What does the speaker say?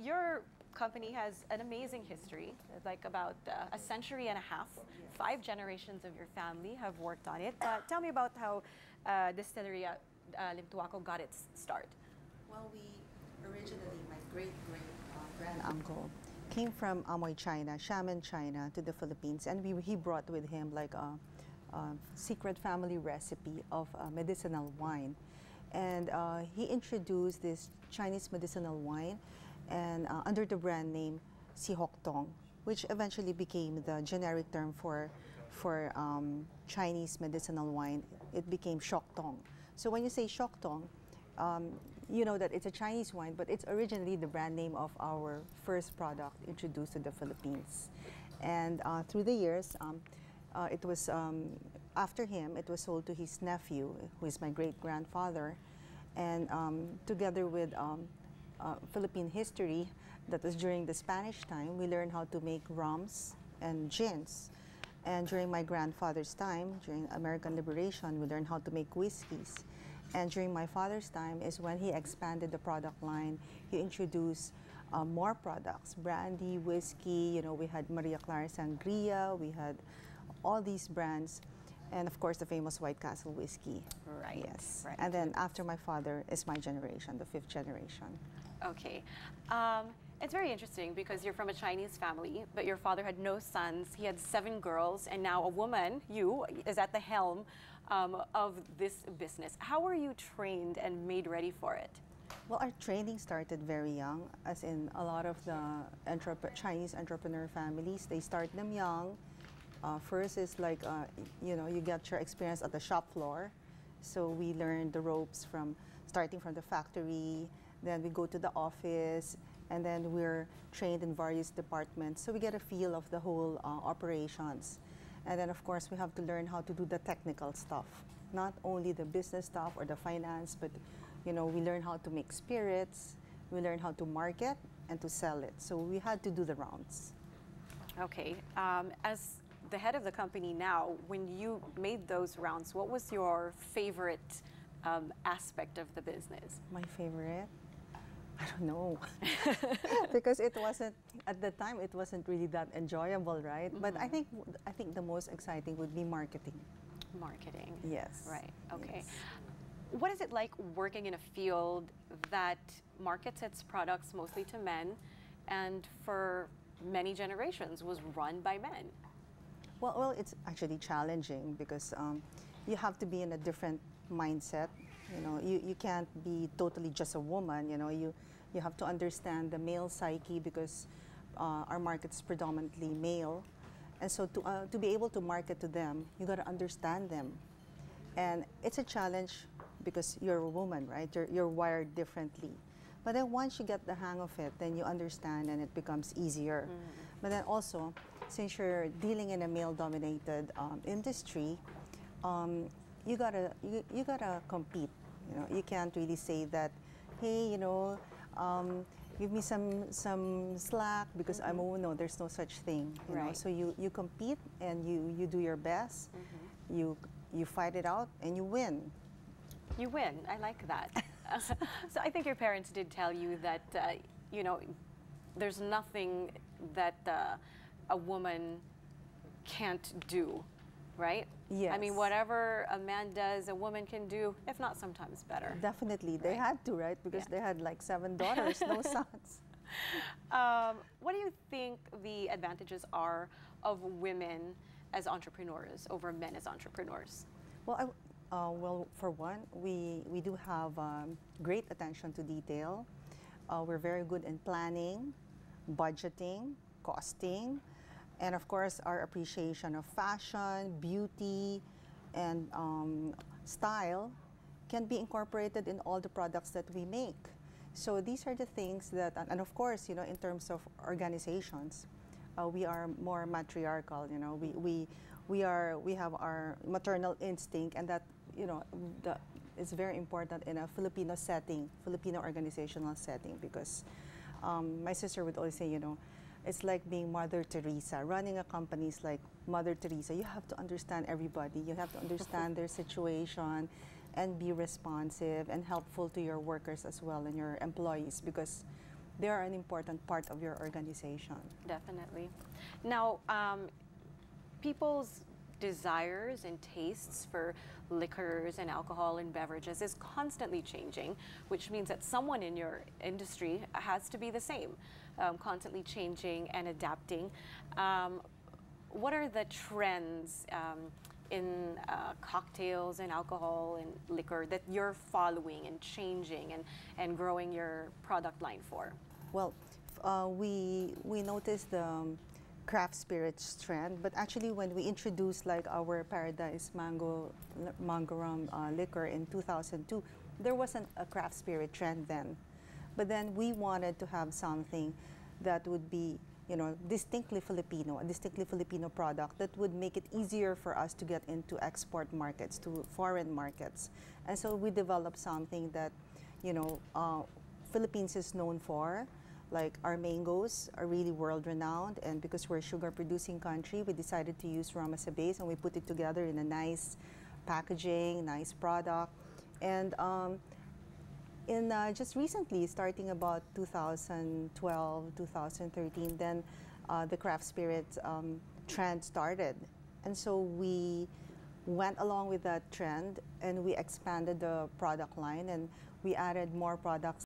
your company has an amazing history, like about a century and a half. Yes. 5 generations of your family have worked on it. Tell me about how Destileria Limtuaco got its start. Well, originally, my great grand uncle came from Amoy, China, Xiamen, China, to the Philippines, and he brought with him like a secret family recipe of medicinal wine. And he introduced this Chinese medicinal wine and under the brand name Si Hoc Tong, which eventually became the generic term for Chinese medicinal wine. It became Shock Tong. So when you say Shock Tong, you know that it's a Chinese wine, but it's originally the brand name of our first product introduced to the Philippines. And through the years, it was after him, it was sold to his nephew, who is my great-grandfather, and together with Philippine history, that was during the Spanish time, we learned how to make rums and gins. And during my grandfather's time, during American liberation, we learned how to make whiskeys. And during my father's time is when he expanded the product line. He introduced more products, brandy, whiskey, you know, we had Maria Clara Sangria, we had all these brands, and of course the famous White Castle whiskey. Right. Yes. Right. And then after my father is my generation, the 5th generation. Okay. It's very interesting because you're from a Chinese family, but your father had no sons. He had 7 girls, and now a woman, you, is at the helm of this business. How were you trained and made ready for it? Well, our training started very young, as in a lot of the Chinese entrepreneur families, they start them young. First is like, you know, you get your experience at the shop floor. So we learned the ropes from starting from the factory, then we go to the office, and then we're trained in various departments. So we get a feel of the whole operations. And then of course we have to learn how to do the technical stuff, not only the business stuff or the finance, but you know, we learn how to make spirits, we learn how to market and to sell it. So we had to do the rounds. Okay. As the head of the company now, when you made those rounds, what was your favorite aspect of the business? My favorite? I don't know. Because it wasn't, at the time, it wasn't really that enjoyable, right? Mm-hmm. But I think the most exciting would be marketing. Marketing. Yes. Right. Okay. Yes. What is it like working in a field that markets its products mostly to men and for many generations was run by men? Well, it's actually challenging because you have to be in a different mindset. You know, you can't be totally just a woman. You know, you have to understand the male psyche because our market is predominantly male, and so to be able to market to them, you got to understand them, and it's a challenge because you're a woman, right? You're wired differently. But then once you get the hang of it, then you understand and it becomes easier. Mm-hmm. But then also, since you're dealing in a male-dominated industry, you gotta compete. You know, you can't really say that, hey, you know, give me some slack because I'm a woman. No, there's no such thing. You know? So you compete and you do your best. Mm-hmm. You fight it out and you win. You win. I like that. So I think your parents did tell you that you know, there's nothing that a woman can't do, right? Yes. I mean, whatever a man does, a woman can do, if not sometimes better. Definitely. They had to, right? Because they had like 7 daughters, no sons. What do you think the advantages are of women as entrepreneurs over men as entrepreneurs? Well, well, for one, we do have great attention to detail. We're very good in planning, budgeting, costing, and of course our appreciation of fashion, beauty, and style can be incorporated in all the products that we make. So these are the things that, and of course, you know, in terms of organizations, we are more matriarchal. You know, we have our maternal instinct, and that, you know, it's very important in a Filipino setting, Filipino organizational setting, because my sister would always say, you know, it's like being Mother Teresa. Running a company is like Mother Teresa. You have to understand everybody. You have to understand their situation and be responsive and helpful to your workers as well and your employees, because they are an important part of your organization. Definitely. Now, people's desires and tastes for liquors and alcohol and beverages is constantly changing, which means that someone in your industry has to be the same, constantly changing and adapting. What are the trends in cocktails and alcohol and liquor that you're following and changing and growing your product line for? Well, we noticed the craft spirits trend, but actually when we introduced like our Paradise Mango Rum liquor in 2002, there wasn't a craft spirit trend then. But then we wanted to have something that would be, you know, distinctly Filipino, a distinctly Filipino product that would make it easier for us to get into export markets, to foreign markets. And so we developed something that, you know, Philippines is known for. Like our mangoes are really world-renowned, and because we're a sugar-producing country, we decided to use rum as a base, and we put it together in a nice packaging, nice product. And just recently, starting about 2012, 2013, then the craft spirits trend started. And so we went along with that trend, and we expanded the product line, and we added more products